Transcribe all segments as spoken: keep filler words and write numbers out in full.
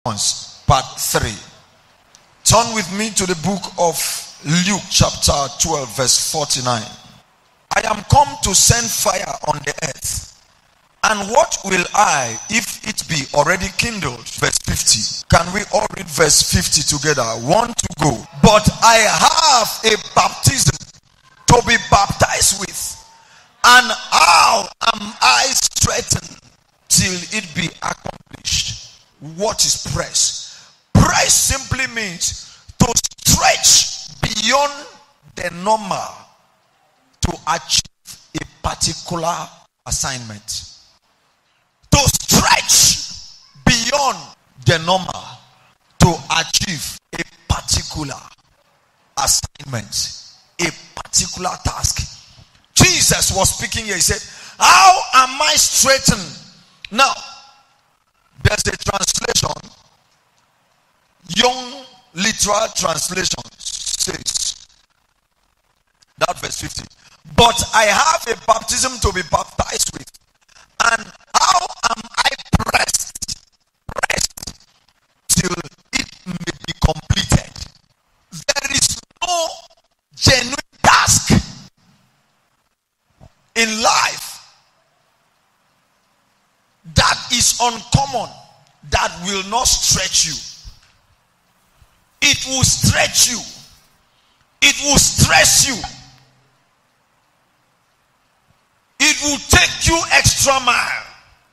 Part three. Turn with me to the book of Luke chapter twelve verse forty-nine. I am come to send fire on the earth, and what will I if it be already kindled? Verse fifty. Can we all read verse fifty together? One to go. But I have a baptism to be baptized with, and how am I straightened till it be accomplished? What is press? Press simply means to stretch beyond the normal to achieve a particular assignment. To stretch beyond the normal to achieve a particular assignment, a particular task. Jesus was speaking here. He said, how am I straightened? Now, there's a translation, Young Literal Translation says, that verse fifty. But I have a baptism to be baptized with, and how am I pressed, pressed till it may be completed? There is no genuine task in life that is uncommon that will not stretch you. It will stretch you. It will stress you. It will take you extra mile.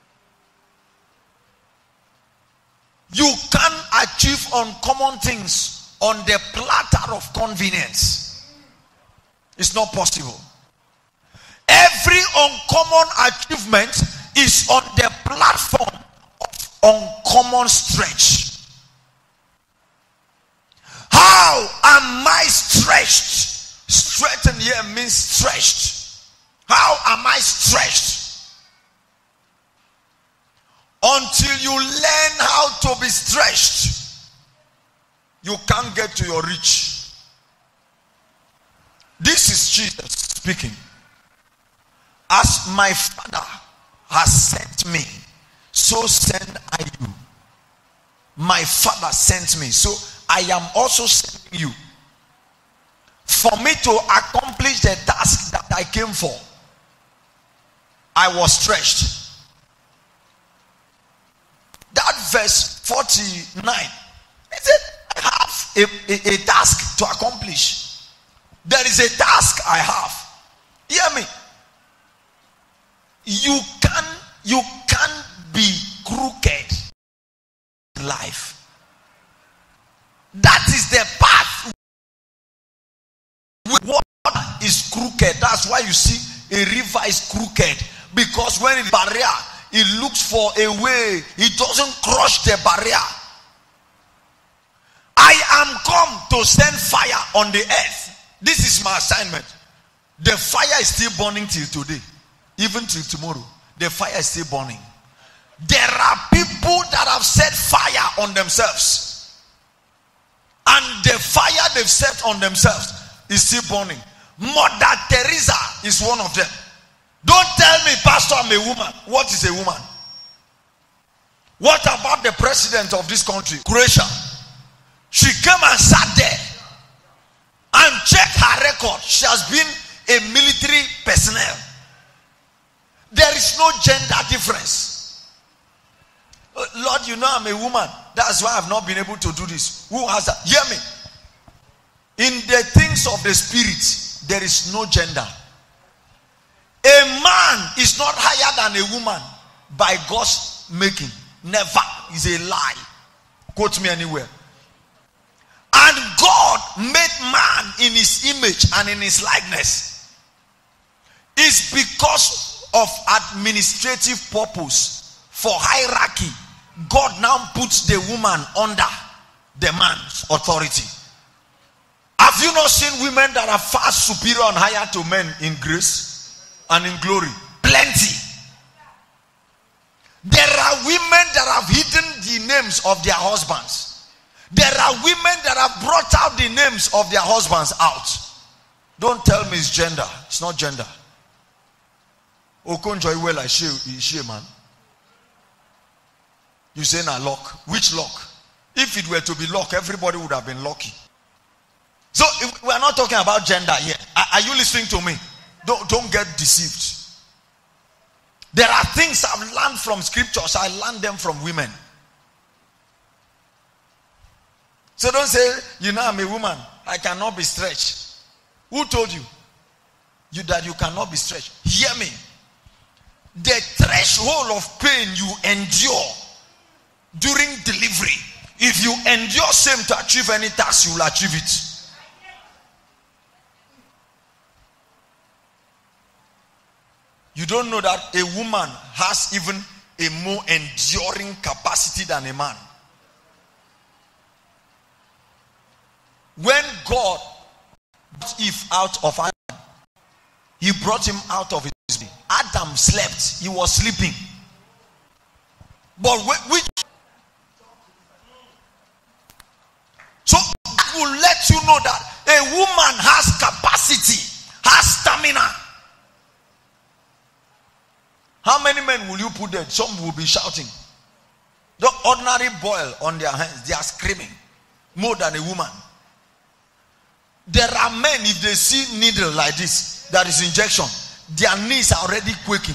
You can achieve uncommon things on the platter of convenience. It's not possible. Every uncommon achievement is on the platform of uncommon stretch. How am I stretched? Straightened here means stretched. How am I stretched? Until you learn how to be stretched, you can't get to your reach. This is Jesus speaking. As my Father has sent me, so send I you. My Father sent me, so I am also sending you. For me to accomplish the task that I came for, I was stretched. That verse forty-nine, it said, I have a, a, a task to accomplish. There is a task I have. Hear me. You can you can be crooked in life. That is the path. Water is crooked. That's why you see a river is crooked, because when it's barrier, it looks for a way. It doesn't crush the barrier. I am come to send fire on the earth. This is my assignment. The fire is still burning till today. Even till tomorrow, the fire is still burning. There are people that have set fire on themselves, and the fire they've set on themselves is still burning. Mother Teresa is one of them. Don't tell me, Pastor, I'm a woman. What is a woman? What about the president of this country, Croatia? She came and sat there and checked her record. She has been a military personnel. There is no gender difference. Lord, you know I'm a woman. That's why I've not been able to do this. Who has that? Hear me. In the things of the spirit, there is no gender. A man is not higher than a woman by God's making. Never. Is a lie. Quote me anywhere. And God made man in his image and in his likeness. It's because of administrative purpose, for hierarchy, God now puts the woman under the man's authority. Have you not seen women that are far superior and higher to men in grace and in glory? Plenty. There are women that have hidden the names of their husbands. There are women that have brought out the names of their husbands out. Don't tell me it's gender. It's not gender. Okonjo well, I share, man. You say na lock. Which lock? If it were to be luck, everybody would have been lucky. So we are not talking about gender here. Are, are you listening to me? Don't, don't get deceived. There are things I've learned from scriptures. I learned them from women. So don't say, you know, I'm a woman, I cannot be stretched. Who told you? You that you cannot be stretched. Hear me. The threshold of pain you endure during delivery, if you endure same to achieve any task, you will achieve it. You don't know that a woman has even a more enduring capacity than a man. When God brought Eve out of Adam, he brought him out of his body. Adam slept. He was sleeping. But which? So I will let you know that a woman has capacity, has stamina. How many men will you put there? Some will be shouting. The ordinary boil on their hands, they are screaming more than a woman. There are men, if they see needle like this, that is injection, their knees are already quaking.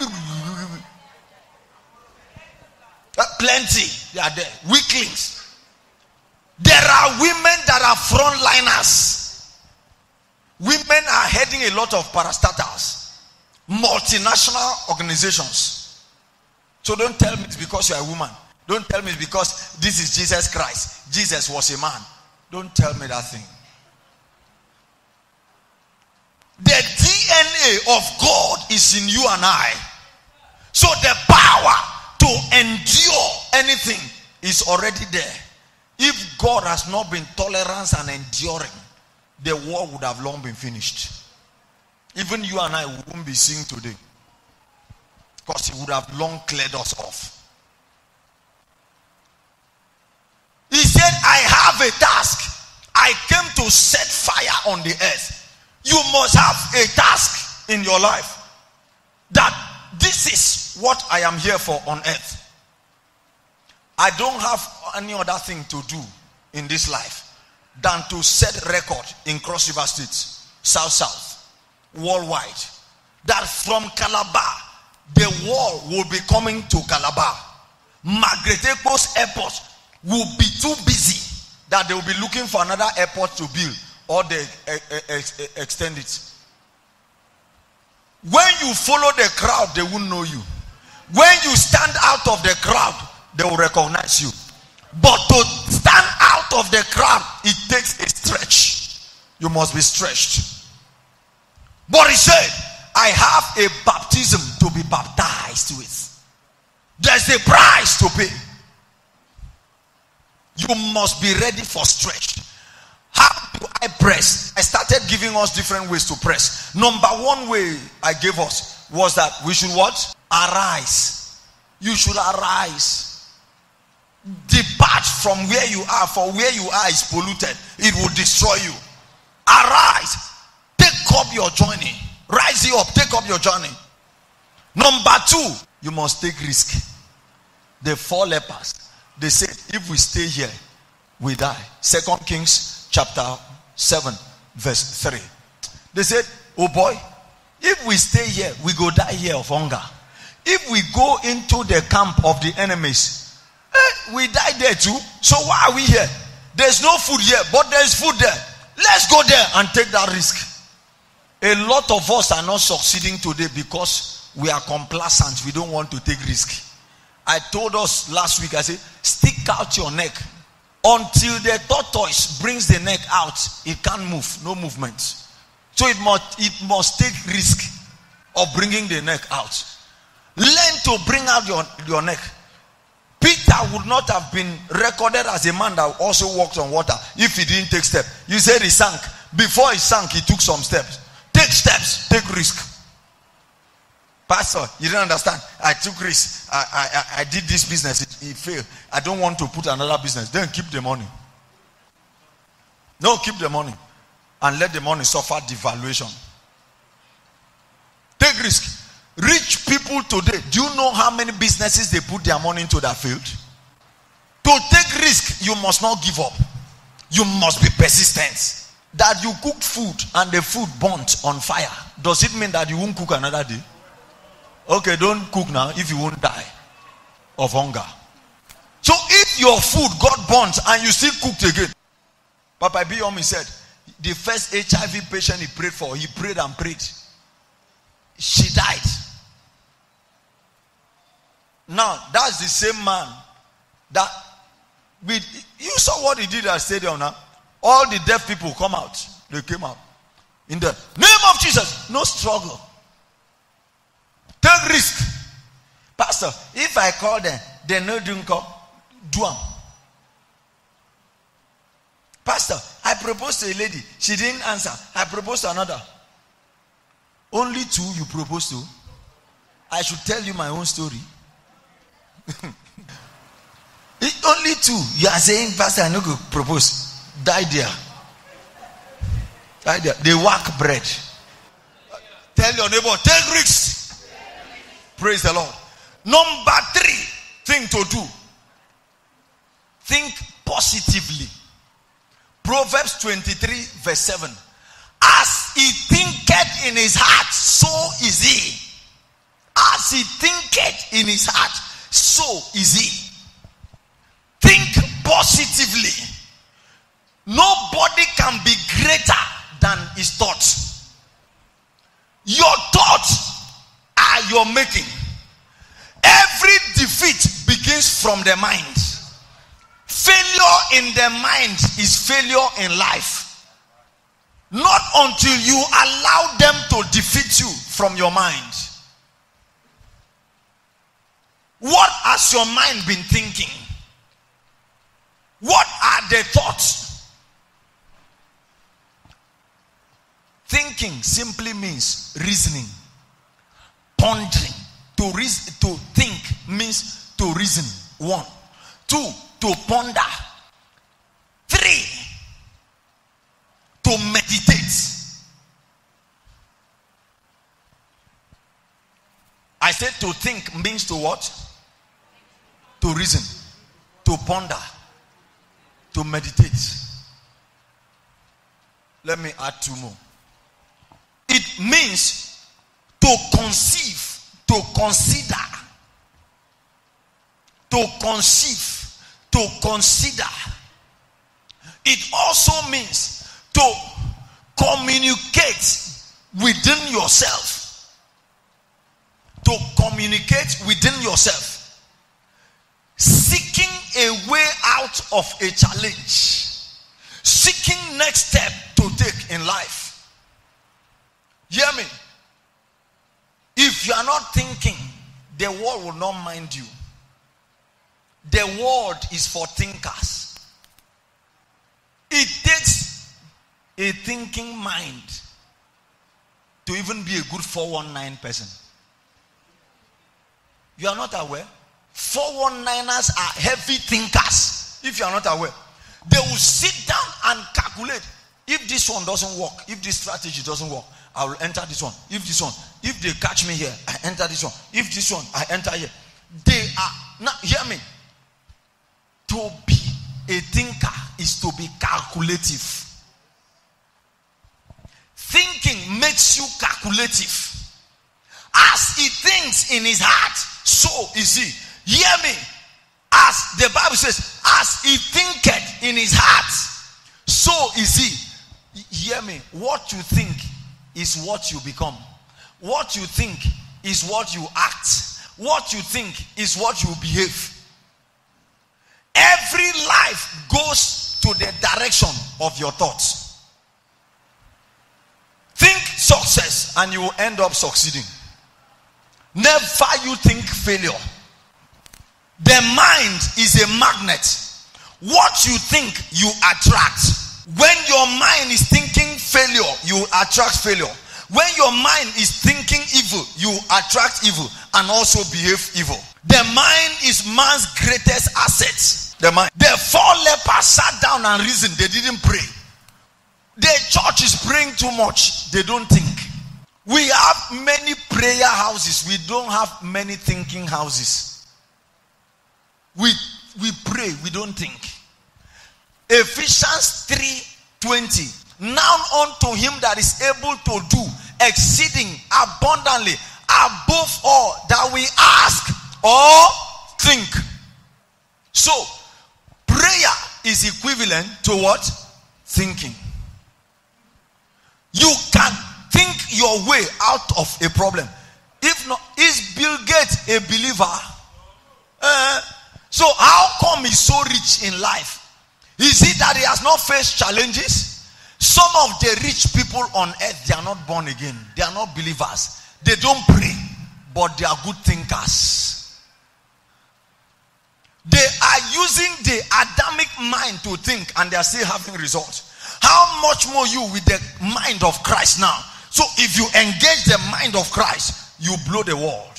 Plenty, they are there. Weaklings. There are women that are frontliners. Women are heading a lot of parastatals, multinational organizations. So don't tell me it's because you are a woman. Don't tell me it's because this is Jesus Christ. Jesus was a man. Don't tell me that thing. The D N A of God is in you and I. So the power to endure anything is already there. If God has not been tolerant and enduring, the war would have long been finished. Even you and I wouldn't be seeing today, because he would have long cleared us off. He said, I have a task. I came to set fire on the earth. You must have a task in your life, that this is what I am here for on earth. I don't have any other thing to do in this life than to set record in Cross River State, South South, worldwide, that from Calabar, the wall will be coming to Calabar. Margaret Ekpo's airport will be too busy that they will be looking for another airport to build, or they extend it. When you follow the crowd, they won't know you. When you stand out of the crowd, they will recognize you. But to stand out of the crowd, it takes a stretch. You must be stretched. But he said, I have a baptism to be baptized with. There's a price to pay. You must be ready for stretch. How do I press? I started giving us different ways to press. Number one way I gave us was that we should what? Arise. You should arise. Depart from where you are, for where you are is polluted. It will destroy you. Arise. Take up your journey. Rise you up. Take up your journey. Number two, you must take risk. The four lepers, they said, if we stay here, we die. Second Kings chapter seven, verse three. They said, oh boy, if we stay here, we go die here of hunger. If we go into the camp of the enemies, eh, we die there too. So why are we here? There's no food here, but there's food there. Let's go there and take that risk. A lot of us are not succeeding today because we are complacent. We don't want to take risk. I told us last week, I said, stick out your neck. Until the tortoise brings the neck out, it can't move. No movement. So it must, it must take risk of bringing the neck out. Learn to bring out your, your neck. Peter would not have been recorded as a man that also walked on water if he didn't take steps. You said he sank. Before he sank, he took some steps. Take steps. Take risk. Pastor, you didn't understand. I took risk. I, I, I did this business. It, it failed. I don't want to put another business. Then keep the money. No, keep the money. And let the money suffer devaluation. Take risk. Rich people today, do you know how many businesses they put their money into that field? To take risk, you must not give up. You must be persistent. That you cooked food and the food burnt on fire, does it mean that you won't cook another day? Okay, don't cook now if you won't die of hunger. So if your food got burnt and you still cooked again, Papa Biyomi said, the first H I V patient he prayed for, he prayed and prayed. She died. Now, that's the same man that, with, you saw what he did at stadium now. All the deaf people come out. They came out. In the name of Jesus, no struggle. Take risk. Pastor, if I call them, they no do come. Do them. Pastor, I proposed to a lady. She didn't answer. I proposed to another. Only two you proposed to. I should tell you my own story. It, only two. You are saying, Pastor, I no go propose. Die there. Die there. They work bread. Tell your neighbor, take risks. Praise the Lord. Number three thing to do. Think positively. Proverbs twenty-three verse seven. As he thinketh in his heart, so is he. As he thinketh in his heart, so is he. Think positively. Nobody can be greater than his thoughts. Your thoughts are your making. Every defeat begins from the mind. Failure in the mind is failure in life. Not until you allow them to defeat you from your mind. What has your mind been thinking? What are the thoughts? Thinking simply means reasoning, pondering. To reason, to think means to reason. One, two, to ponder. Three, to meditate. I said to think means to what? To reason, to ponder, to meditate. Let me add two more. It means to conceive, to consider, to conceive, to consider. It also means to communicate within yourself. To communicate within yourself. Seeking a way out of a challenge. Seeking next step to take in life. Hear me. If you are not thinking, the world will not mind you. The world is for thinkers. It takes a thinking mind to even be a good four one nine person. You are not aware? four one niners are heavy thinkers. If you are not aware, they will sit down and calculate. If this one doesn't work, if this strategy doesn't work, I will enter this one. If this one, if they catch me here, I enter this one. If this one, I enter here. They are, now hear me. To be a thinker is to be calculative. Thinking makes you calculative. As he thinks in his heart, so is he. Hear me. As the Bible says, as he thinketh in his heart, so is he. Hear me. What you think is what you become. What you think is what you act. What you think is what you behave. Every life goes to the direction of your thoughts. Think success and you will end up succeeding. Never you think failure. The mind is a magnet. What you think, you attract. When your mind is thinking failure, you attract failure. When your mind is thinking evil, you attract evil and also behave evil. The mind is man's greatest asset. The mind. The four lepers sat down and reasoned. They didn't pray. The church is praying too much. They don't think. We have many prayer houses. We don't have many thinking houses. We we pray. We don't think. Ephesians three twenty. Now unto him that is able to do exceeding abundantly above all that we ask or think. So, prayer is equivalent to what? Thinking. You can think your way out of a problem. If not, is Bill Gates a believer? Uh, so how come he's so rich in life? Is it that he has not faced challenges? Some of the rich people on earth, they are not born again. They are not believers. They don't pray, but they are good thinkers. They are using the Adamic mind to think, and they are still having results. How much more you with the mind of Christ now? So if you engage the mind of Christ, you blow the world.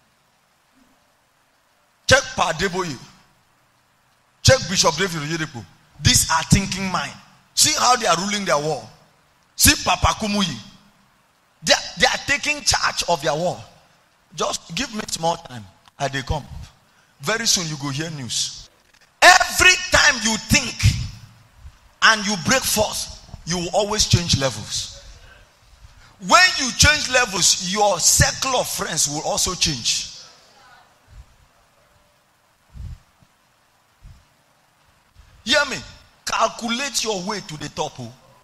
Check Pa Adeboye. Check Bishop David Oyedepo. These are thinking mind. See how they are ruling their war. See Papa Kumuyi. They are, they are taking charge of their war. Just give me small time and they come. Very soon you go hear news. Every time you think and you break forth, you will always change levels. When you change levels, your circle of friends will also change. Hear me. Calculate your way to the top.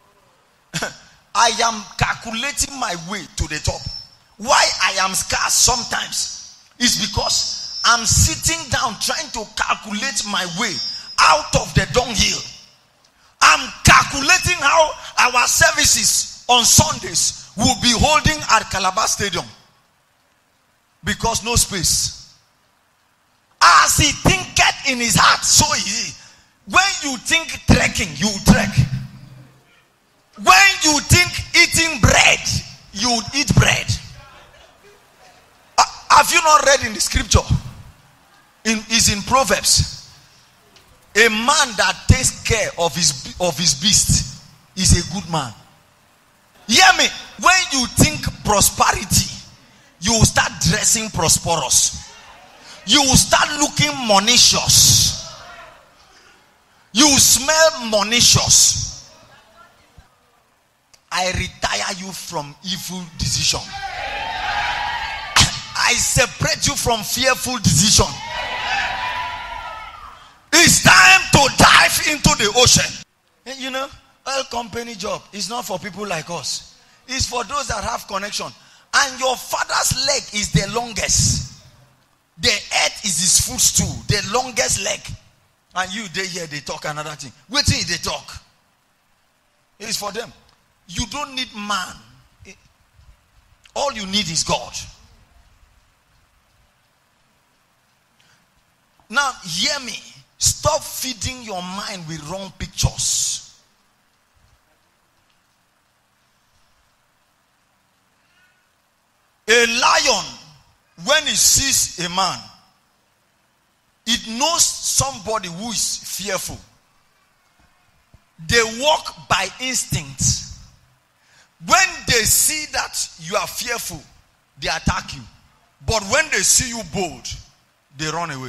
I am calculating my way to the top. Why I am scarce sometimes is because I'm sitting down trying to calculate my way out of the dunghill. I'm calculating how our services on Sundays will be holding at Calabar Stadium. Because no space. As he thinketh in his heart, so is he. When you think trekking, you trek. When you think eating bread, you eat bread. Uh, have you not read in the scripture? In is in Proverbs. A man that takes care of his of his beast is a good man. Hear me. When you think prosperity, you will start dressing prosperous. You will start looking monicious. You smell monicious. I retire you from evil decision. I separate you from fearful decision. It's time to dive into the ocean. And you know, oil company job is not for people like us. It's for those that have connection. And your father's leg is the longest. The earth is his footstool, the longest leg. And you, they hear, they talk another thing. Wait till they talk. It is for them. You don't need man. All you need is God. Now, hear me. Stop feeding your mind with wrong pictures. A lion, when it sees a man, it knows somebody who is fearful. They walk by instinct. When they see that you are fearful, they attack you. But when they see you bold, they run away.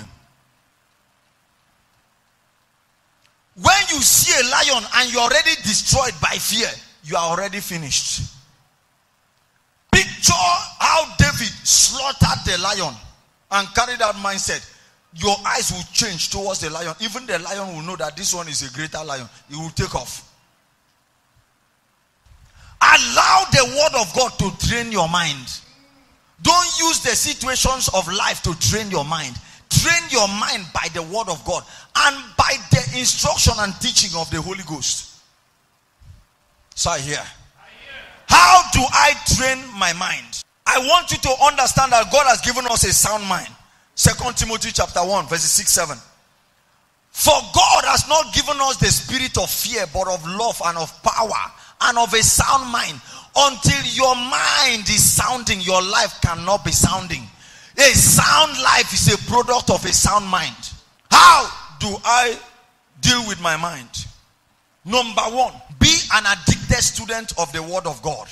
When you see a lion and you're already destroyed by fear, you are already finished. Picture how David slaughtered the lion and carried that mindset. Your eyes will change towards the lion. Even the lion will know that this one is a greater lion. He will take off. Allow the word of God to train your mind. Don't use the situations of life to train your mind. Train your mind by the word of God and by the instruction and teaching of the Holy Ghost. So I hear. How do I train my mind? I want you to understand that God has given us a sound mind. Second Timothy chapter one, verses six, seven. For God has not given us the spirit of fear, but of love and of power and of a sound mind. Until your mind is sounding, your life cannot be sounding. A sound life is a product of a sound mind. How do I deal with my mind? Number one, be an addicted student of the word of God.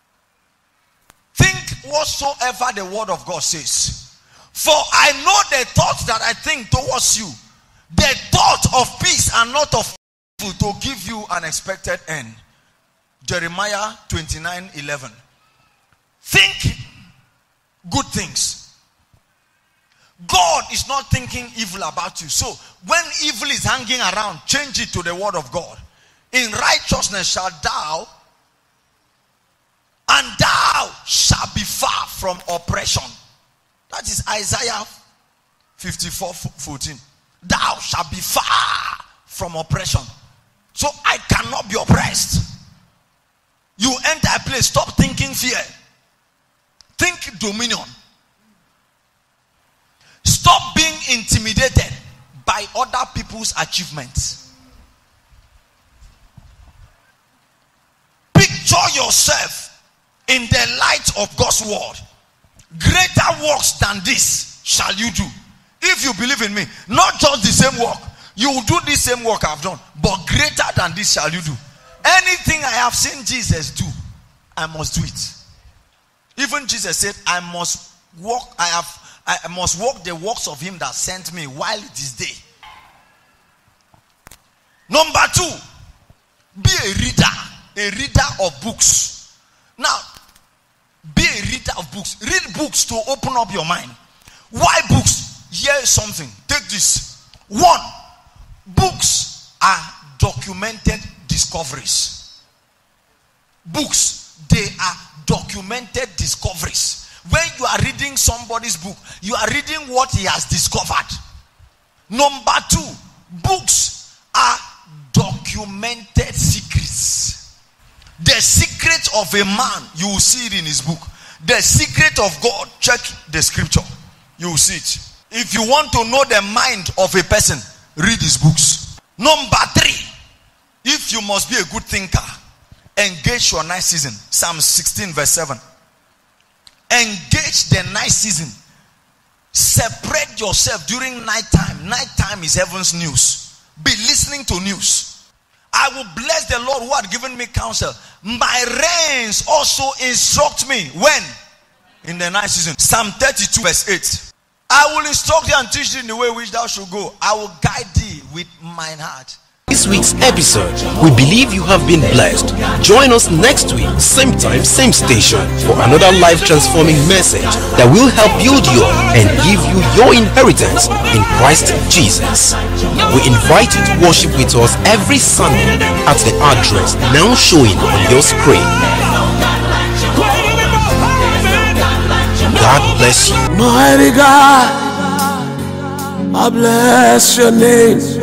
Think whatsoever the word of God says. For I know the thoughts that I think towards you, the thought of peace and not of to give you an expected end. Jeremiah twenty-nine eleven. Think good things. God is not thinking evil about you. So when evil is hanging around, change it to the word of God. In righteousness shalt thou, and thou shalt be far from oppression. That is Isaiah fifty-four fourteen. Thou shalt be far from oppression. So I cannot be oppressed. You enter a place, stop thinking fear. Think dominion. Stop being intimidated by other people's achievements. Picture yourself in the light of God's word. Greater works than this shall you do. If you believe in me, not just the same work. You will do the same work I've done, but greater than this shall you do. Anything I have seen Jesus do, I must do it. Even Jesus said, I must walk, I have I must walk the works of him that sent me while it is day. Number two, be a reader, a reader of books. Now, be a reader of books. Read books to open up your mind. Why books? Here's something. Take this. One, books are documented discoveries. Books, they are documented discoveries. When you are reading somebody's book, you are reading what he has discovered. Number two, books are documented secrets. The secret of a man, you will see it in his book. The secret of God, check the scripture. You will see it. If you want to know the mind of a person, read his books. Number three, if you must be a good thinker, engage your night season. Psalm sixteen verse seven. Engage the night season. Separate yourself during night time. Night time is heaven's news. Be listening to news. I will bless the Lord who had given me counsel. My reins also instruct me. When? In the night season. Psalm thirty-two verse eight. I will instruct thee and teach thee in the way which thou should go. I will guide thee with mine heart. This week's episode, we believe you have been blessed. Join us next week, same time, same station, for another life transforming message that will help build you and give you your inheritance in Christ Jesus. We invite you to worship with us every Sunday at the address now showing on your screen. God bless you. Mighty God, I bless your name.